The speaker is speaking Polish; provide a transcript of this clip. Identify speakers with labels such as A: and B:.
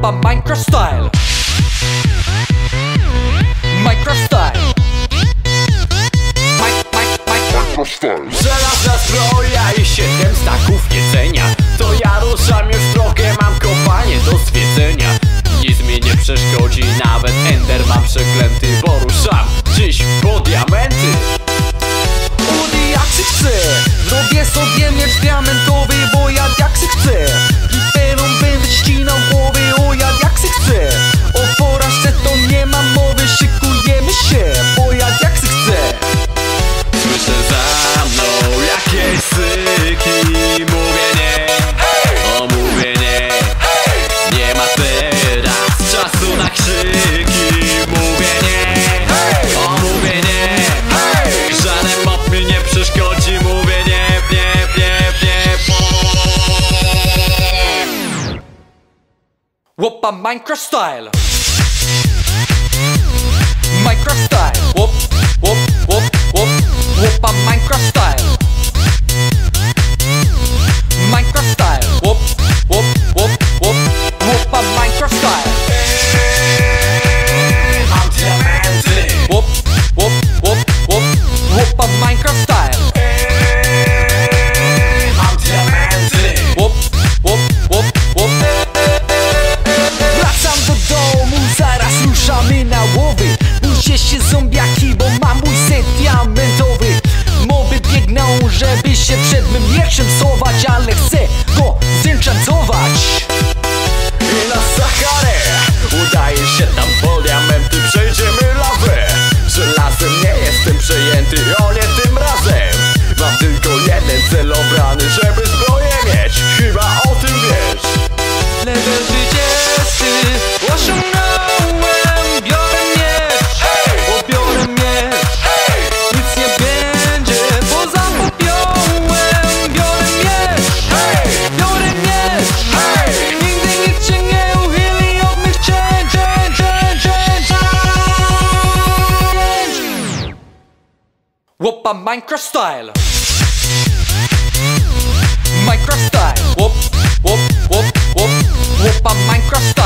A: Łopa Minecraft Style. Minecraft Style. Minecraft Style.
B: Żelazna zbroja i 7 staków jedzenia. To ja ruszam już drogę, mam kopanie do zwiedzenia. Nic mi nie przeszkodzi, nawet Ender mam przeklęty, bo ruszam dziś po diamenty.
A: Udy jak się chce, zrobię sobie miecz diamentowy, bo ja jak się chcę. Creeperą będę ścinał głowy, o ja jak się chcę. O porażce to nie ma mowy, szykujemy się, bo ja jak się chcę.
B: Słyszę za mną jakieś syki, mówię nie, o mówię nie. Nie ma teraz czasu na krzyki, mówię nie, o mówię nie. Żaden mob mi nie przeszkodzi, mówię nie, nie, nie, nie.
A: Łopa Minecraft Style. Minecraft Style. Łop, łop, łop, łop. Łopa Minecraft Style. Minecraft Style. Łop, łop, łop, łop. Łopa Minecraft Style.
B: Mam diamenty.
A: Łop, łop, łop, łop. Łopa Minecraft Style.
B: Mam diamenty.
A: Łop, łop, łop, łop. Wracam do domu, zaraz ruszamy na łowy. Bójcie się zombiaki, bo mam mój set diamentowy. Moby biegną, żeby się przed mym mieczem schować, ale chcę go zenchantować.
B: I na Saharę udaje się tam po diamenty, przejdziemy lawę. Żelazem nie jestem przejęty, o nie tym razem. Mam tylko jeden cel obrany, żeby zbroję mieć. Chyba o tym wiesz.
A: Level 30 osiągnąłem, biorę miecz, biorę miecz. Nic nie będzie poza popiołem. Biorę miecz, biorę miecz. Nigdy nikt cię nie uchyli od mych cięć. Łopa Minecraft Style. Minecraft Style. Łop, łop, łop, łop. Łopa Minecraft Style.